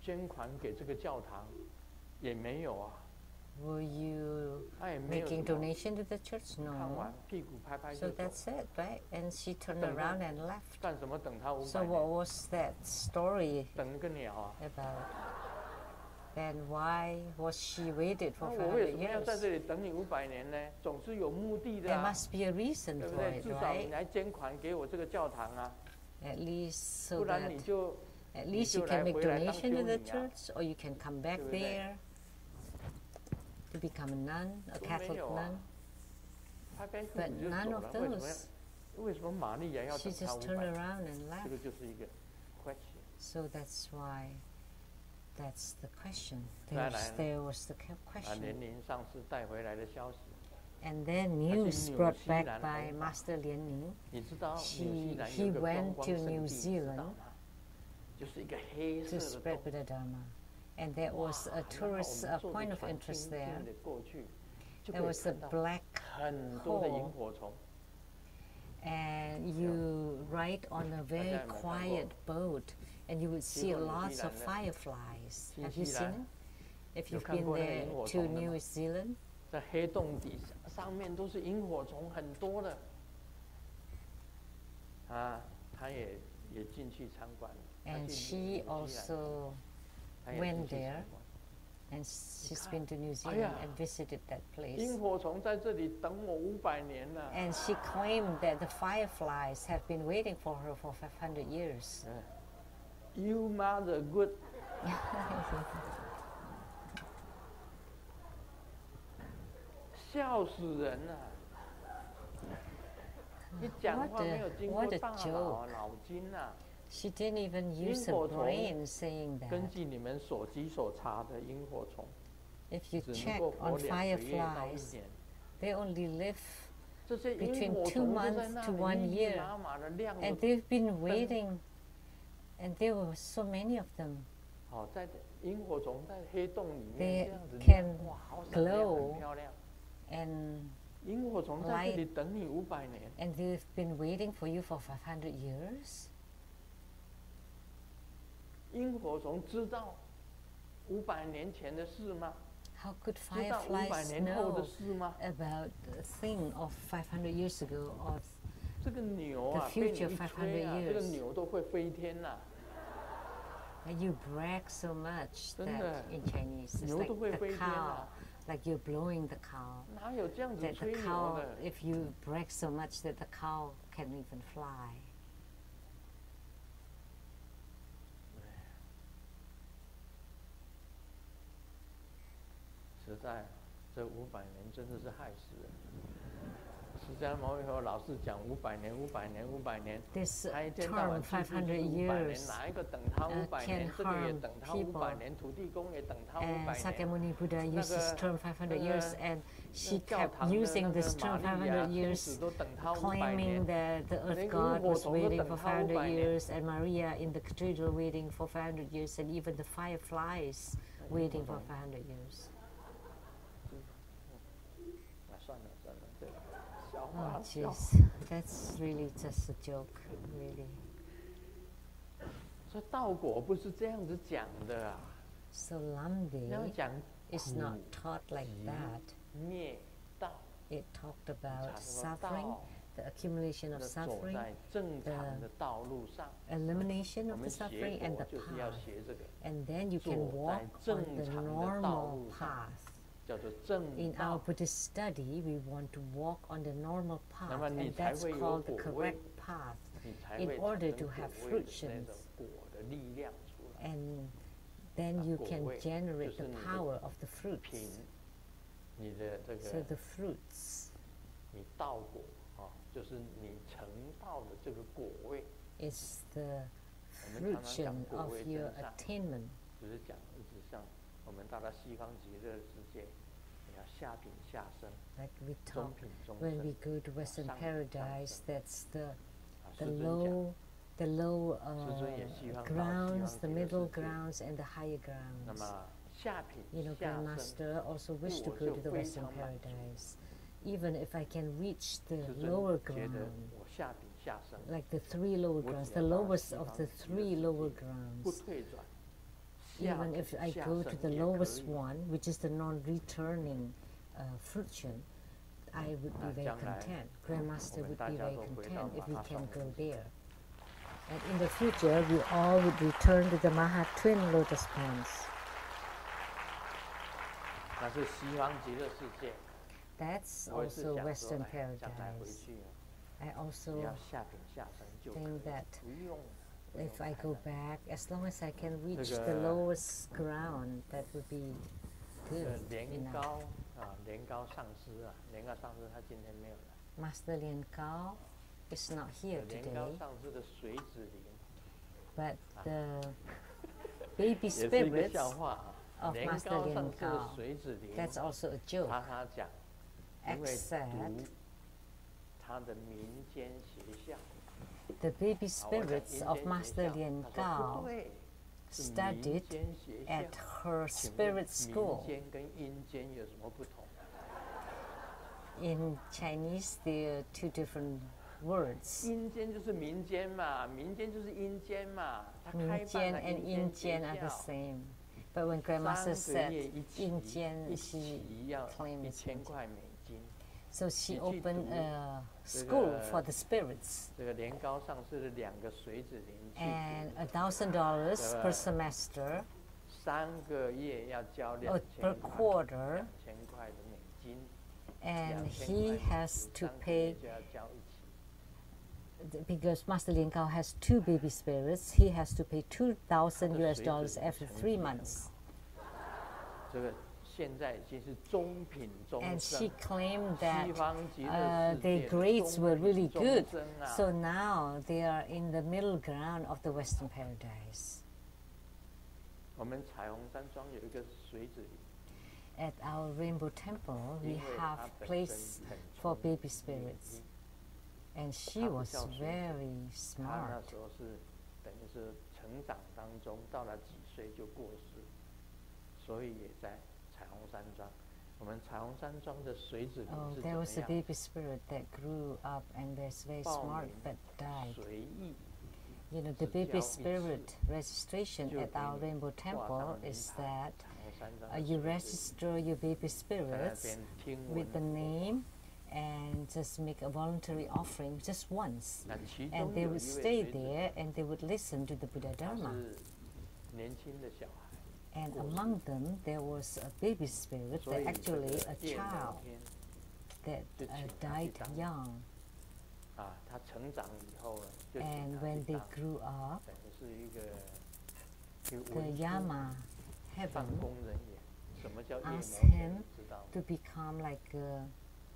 Were you making donation to the church? No. So that's it, right? And she turned around and left. So what was that story about? Then why was she waited for five hundred years? There must be a reason for it, right? At least so that at least you can make donation to the church, or you can come back there to become a nun, a Catholic nun. But none of those. She just turned around and left. So that's why, that's the question. There's, there was the question. And then news brought back by Master Lien Ning. She, he went to New Zealand to spread Buddha Dharma. And there was a tourist uh, point of interest there. There was a black hole. And you ride on a very quiet boat, and you would see lots of fireflies. Have you seen it? If you've been there to New Zealand? And she also went there, and she's been to New Zealand and visited that place. And she claimed that the fireflies have been waiting for her for five hundred years. You mother good. What a, what a joke. She didn't even use her brain saying that. If you check on fireflies, they only live between two months to one year. And they've been waiting, and there were so many of them. They can glow and light, and they've been waiting for you for five hundred years. How could fireflies know about the thing of five hundred years ago, or the future five hundred years? And you brag so much that in Chinese, it's like the cow, like you're blowing the cow. That the cow, if you brag so much that the cow can even fly. This term five hundred years uh, can harm people. And Sakyamuni Buddha used this term five hundred years, and she kept using this term five hundred years, claiming that the earth god was waiting for five hundred years, and Maria in the cathedral waiting for five hundred years, and even the fireflies waiting for five hundred years. Oh, jeez, that's really just a joke, really. So Lamdre is not taught like that. It talked about suffering, the accumulation of suffering, the elimination of the suffering, and the path. And then you can walk on the normal path. In our Buddhist study, we want to walk on the normal path, and that's called the correct path, in order to have fruitions. And then you can generate the power of the fruits. So the fruits is the fruition of your attainment. 我们到了西方极乐世界，你要下品下生， Like we 中 talk 品中 when 生， we go to Western 上 paradise, 上 that's the 啊 the 师尊讲， low, the low 师尊也 uh, 希望到西 grounds, 方 the 极乐 middle 世界。 grounds, and the higher 那 grounds. 么下品 You know, 下生， Grandmaster also wished to 我 go 就 to the 非 Western 常满足。 paradise. Even if I can reach the 师 lower 尊觉得 ground, 我下品下生， like the three lower 我 grounds, 只 the 要到 lowest 西 of 方 the 极乐 three 世 lower 界， grounds. 不退转，下 Even 品 if I 下 go to 生 the 也可 lowest 以。 one, which is the non-returning uh, fruition, I would be 那 very 将来 content. 我 Grandmaster 们 would 大 be 家 very 都回到 content if we 马哈 can 双 go 龙 there. And in the future, we all would return to the Maha Twin Lotus Ponds. 那是西方极乐世界。 That's 我也是 also 想说， Western 哎，将来回 paradise. 去， I 只 also 要下品下生就可以 think that 不用。不用 if I 太 go 难 back, as long as I can reach the 这个 lowest ground, that would be 这个 good 莲 enough. 高啊，莲高上师啊，莲高上师他今天没有来。 Master Lian Gao is not here 莲高 today, 上师的水子灵 but the baby 也是一个 spirits 笑话啊。 of 莲 Master 高上 Lian 师的 Gao, 水子灵， that's also a joke, 他他讲，因为 except 读他的民间学校。 the baby 啊我讲 spirits 阴 of 间 Master 学校 Lian 他说 Gao 不对，是 studied 民间学校 at her 请问 spirit 民 school. 间跟阴间有什么不同？ In Chinese, there are two different words. 阴间就是民间嘛，民间就是阴间嘛，他开办 Minjian 了 and 阴间 Yinjian 学 are the 校， same. But when Grandmaster 三个 said 月一期， Yinjian, 一 she 期要 claims 一千块美金。 so she 你去 opened 读 a 这 school 个 for the spirits, 这个莲高上师的两个水子灵去 and 读 a thousand dollars per 对吧？ semester 三个月要交 or 两 per 千块， quarter, 两千块的美金， and 两千 he 块 has 美 to 金，三个 pay 月就要交一期。 because Master Lian Gao has two baby spirits. He has to pay two thousand U S 他的 dollars 水子 every 成 three 绩很 months. 好这个现在已经是中品中 And 生 she，claimed 西 that 方极乐 uh, 世 their 界的 grades 中 were 品 really 中 good. 生啊 So now they are in the middle ground of the Western paradise. 我们彩虹山庄有一个水子里， At our Rainbow Temple, 因 we 为 have 他本 place 身很 for 聪明 baby 伶 spirits. 俐 And she 他不 was 叫水子 very 他那 smart. 时候是等于是成长当中，到了几岁就过世，所以也在彩虹山庄。我们彩虹山庄的水子灵 Oh, 是怎 there 么 was a 样？ baby spirit that grew up and was very 报 smart 名 but died. 随意 You know, the 只 baby 交一次 spirit registration 就 at 给 our 你 Rainbow 挂上 Temple 名 is 牌 that 彩虹山庄 uh, 的 you 水子灵 register your baby 在那 spirits 边听 with 闻 the name and just make a voluntary offering just once. 那其 And 中 they 有 would 一 stay 位水子 there and they would listen to the Buddha 他 Dharma. 是年轻的小孩， And 过世 among them, there was a baby spirit 所 that 以这 actually 个 a 夜摩 child 天 that 就 uh, 请他去 died 当 young. 啊，他成长以后呢，就请 And 他 when 去 they 当， grew up, 等于是一个一个 the 文书 Yama 办 heaven 公人员。什么叫夜摩 asked 天？ him 你知道吗？ to become like a,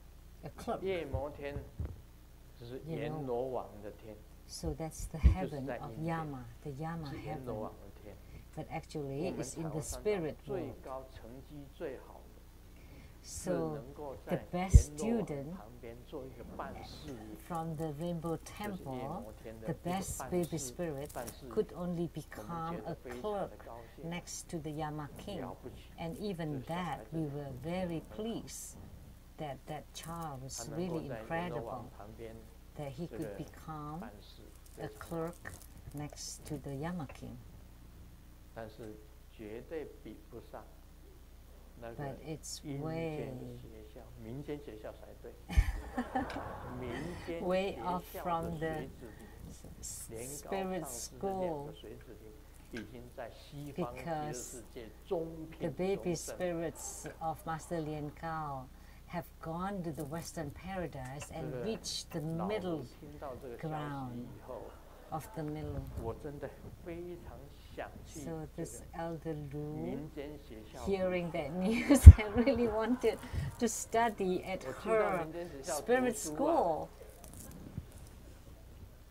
a clerk. 夜摩天就是阎罗王的天， So that's the 就是 heaven 在 of 阴间， Yama, the Yama 是阎罗 heaven. 王的天。 But 我 actually 们 it's 彩 in 虹 the 山庄 spirit 最 world. 高成绩最好的，是 So 能够 the 在 best 阎罗王 student 旁边做一个办事业。 from the Rainbow 就是夜 Temple, 摩天的 the 一个 best 办 baby 事 spirit 办事 could 业 only 我们 become 觉得 a 非常 clerk 的高兴， next to the Yama king. 了不起。 And even 这小孩 that, 真 we 的 were very pleased that that child 他 was 能够 really 在阎罗 incredible 王旁边 that he 这 could 个 become 办事， a 非常好 clerk next to the Yama king. 但是绝对比不上那个 But it's 阴 way 间学校、民间学校才对。民间 way 学 off 校 from 的 the 水子里，莲高 spirit 上师的两 school 个水子里，已经在西方极乐 because 世界中 the 品 baby 中生。 spirits of Master Lian Gao have gone to the Western paradise 这 and 个 reached the 老 middle 卢听到这个消 ground 息以后， of the middle. 我真的非常想去 So 这 this 个 elder Lu, 民间学校读 hearing 书 that news, I really wanted to study at 我去到 her 民间学校读 spirit 书啊， school.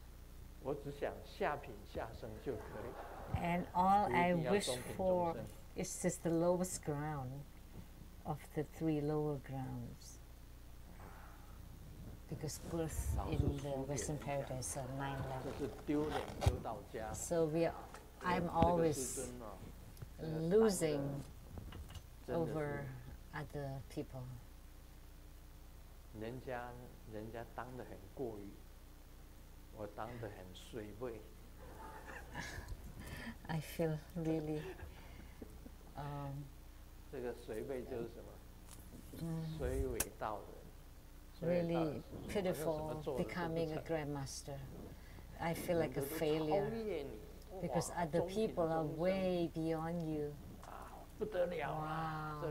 我只想下品下生就可以。 And all 不一 I 定要 wish 中品中 for 生。 It's just the lowest ground of the three lower grounds. Because birth in the Western paradise are nine levels. So we are, I'm always losing over other people. I feel really um, really pitiful becoming a grandmaster. I feel like a failure because other people are way beyond you. Wow.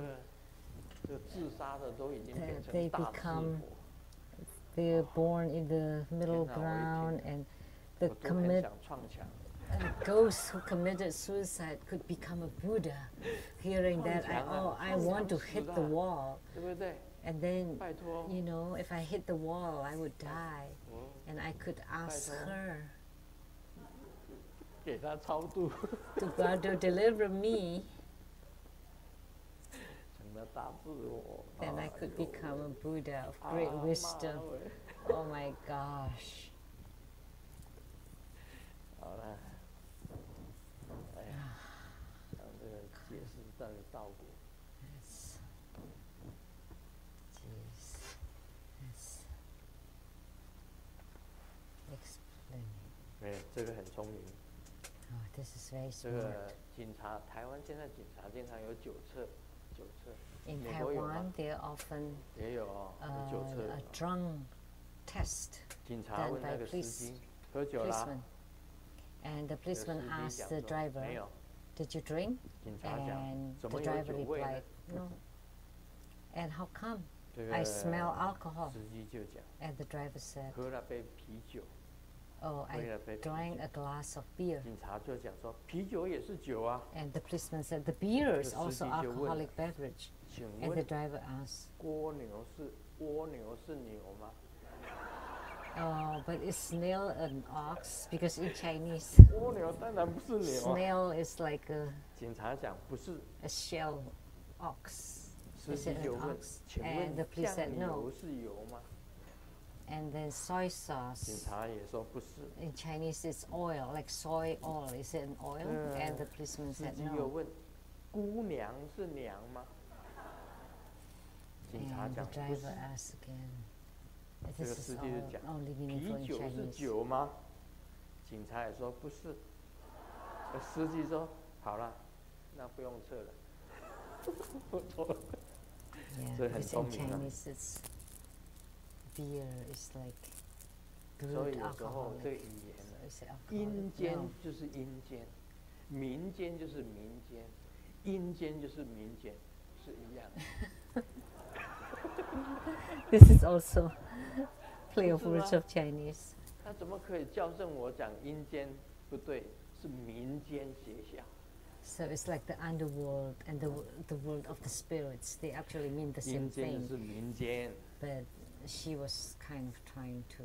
They become, they're born in the middle ground, and the commit, uh, ghosts who committed suicide could become a Buddha. Hearing that, I, oh, I want to hit the wall. And then, you know, if I hit the wall, I would die. And I could ask her to God to deliver me. Then I could become a Buddha of great wisdom. Oh my gosh. Yes. Jeez. Yes. Explaining. Oh, this is very smart. In Taiwan, they are often uh, a drunk test done by police, policemen. And the policeman asked the driver, did you drink? And the driver replied, no. And how come? I smell alcohol. And the driver said, oh, I drank a glass of beer. And the policeman said, the beer is also alcoholic beverage. And the driver asked, oh, but is snail an ox? Because in Chinese, snail is like a, a shell ox. Is it an ox? And the police said no. And then soy sauce, in Chinese it's oil, like soy oil. Is it an oil? And the policeman said no. And the driver asked again. This is all, only meaningful in Chinese. Yeah, because in Chinese it's beer is like brewed alcohol. So it's alcohol. This is also play of words of Chinese. So it's like the underworld and the the world of the spirits. They actually mean the same thing. But she was kind of trying to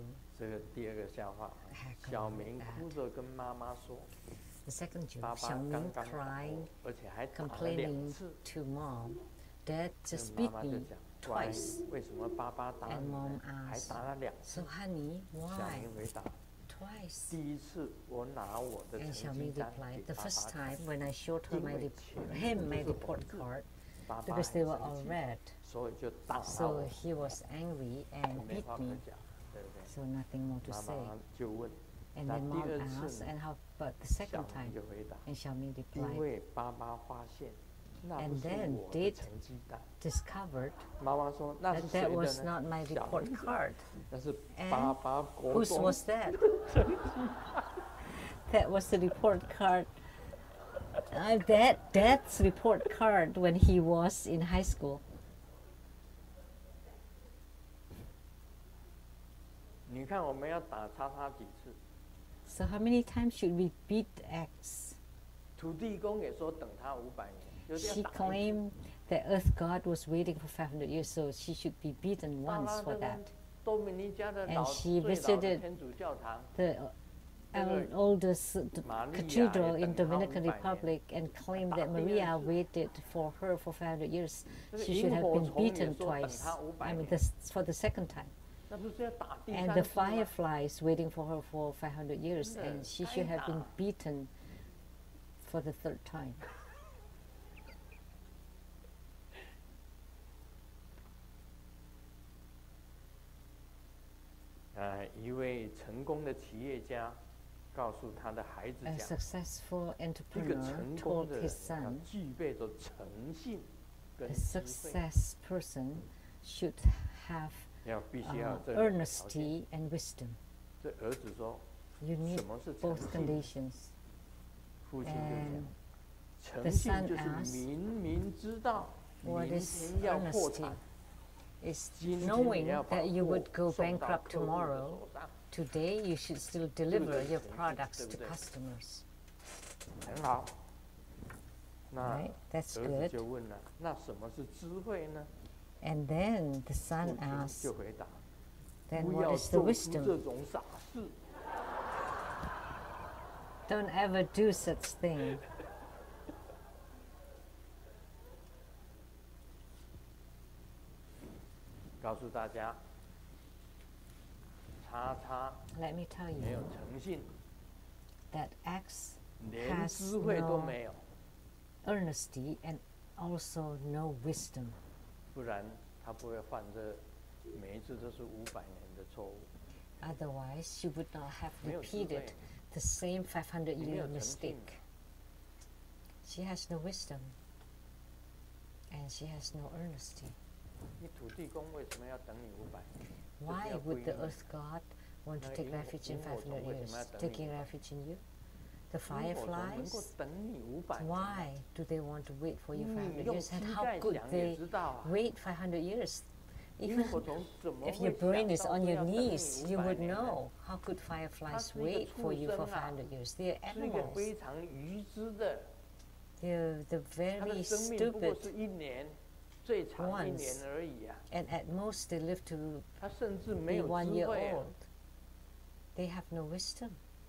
heckle that. The second joke, Sheng-Yen crying, complaining to mom, Dad just beat me twice. And mom asked, so honey, why? Twice. And Xiaoming replied, the first time when I showed her my him my report card, because they were all red. So he was angry and beat me. So nothing more to say. And then mom asked, and how about the second time? And Xiaoming replied, and then did discovered that that was not my report card. And whose was that? That was the report card. Uh, that Dad's report card when he was in high school. So how many times should we beat X? She claimed that Earth God was waiting for five hundred years, so she should be beaten once for that. And she visited the our oldest cathedral in Dominican Republic and claimed that Maria waited for her for five hundred years. She should have been beaten twice. I mean, this for the second time. And the fireflies waiting for her for five hundred years, and she should have been beaten for the third time. 呃，一位成功的企业家告诉他的孩子讲， A successful 一个 entrepreneur 成功 told 的 his 人 son, 要具备着诚信跟 a 智慧， success person should have 要必须要 uh, 有这两个条件。 earnesty and wisdom. 这儿子说， You need 什么是诚 both 信？ conditions. 父亲就 And 讲， the 诚信 son 就是 asked, 明明知道 what 明 is 天要破 earnesty? 产， Is 今天 knowing 你要把 that you 货 would go 送到 bankrupt 客户的 tomorrow. 手上， Today, you should still deliver your 对不对？ products to 对不对？ customers. 很好。那 Right? That's 儿子 good. 就问了，那什么是智慧呢？ And then the 父 son 亲 asked, 就回答， then 不 what 要 is the 做出这 wisdom? 种傻事。 Don't ever do such thing. 告诉大家，叉叉 Let me tell 没有 you 诚信， that X 连 has 智慧都 no 没有， earnesty and also no wisdom. 不然他不会犯这每一次都是五百年的错误。 Otherwise, she would not have 没有智慧， repeated the same five hundred 你没 year 有诚信， mistake. She has no wisdom and she has no earnesty. 你土地公为什么要等你五百年？这是 Why 要 would 归 the 因 earth god want to 那 take 萤火 refuge in 萤火 five 虫 hundred 为什 years? 么要等你 Taking 五百 refuge in you? The 萤火虫能够 fireflies? 等你五百年， Why do they want to wait for you 你 five hundred 用 years? And 膝 how 盖 could 想也 they 知道啊。 wait five hundred years? 萤 Even 火虫怎么 if 会 your brain 想 is 到 on 说 your 要等你 knees, 五 you 百 would 年呢？ know. How could fireflies 它是一个 wait for 畜 you 生 for 啊， five hundred years? They are 是一个 animals. 非常愚痴的， They're the 他的 very 生命不过 stupid 是一年，最长一 ones. 年而已啊。 And at most they live to 他甚至没 be 有 one 智 year 慧啊， old. They have no wisdom.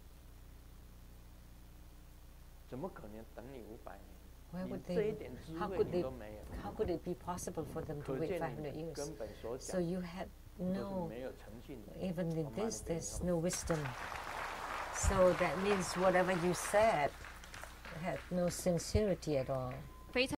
怎么可能等你五百 Why 年？你 would 这一 they? 点智 How 慧 could 你 they? 都没有， How could it be possible for them to 可 wait 见 five hundred 你 years? 根本所 So 讲 you had 都是 no, 没有诚信的。 even in 我骂 this, 你变 there's 头 no wisdom. So that means whatever you said had no sincerity at all.